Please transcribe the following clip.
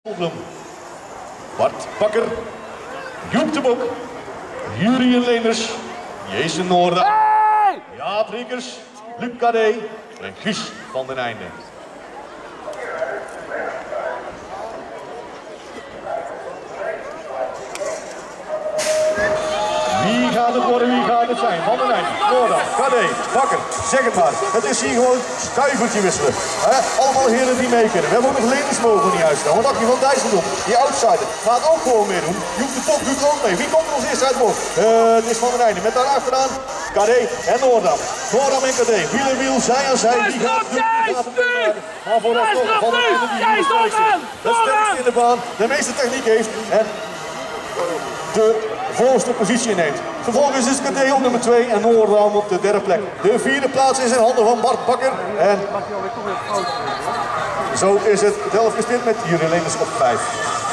Bloem, Bart Bakker, Joep de Bok, Jurien Leenders, Jason Noorda, Jaap Riekers, Luc Kadé en Guus van den Einde. Wie gaat het worden, wie gaat het zijn? Van den Einde, Noorda, Kadé, Bakker, zeg het maar. Het is hier gewoon stuivertje wisselen. Allemaal heren die mee kunnen. We hebben ook nog Leenders mogen niet uitstaan. Want Akkie van Dijsseldonk, die outsider, gaat ook gewoon meedoen. Joep de Bok doet ook mee. Wie komt er als eerste uit de bocht? Het is Van den Einde. Met daarachteraan Kadé en Noorda. Noorda en Kadé, wiel en wiel, zij aan zij. Die gaat het doen. Maar voor dat toch Van den Einde die hier de sterkste in de baan, de meeste techniek heeft. En de voorste positie neemt. Vervolgens is Kadé op nummer 2 en Noorda op de derde plek. De vierde plaats is in handen van Bart Bakker. En zo is het Delft gespeeld met Jurien Leenders op 5.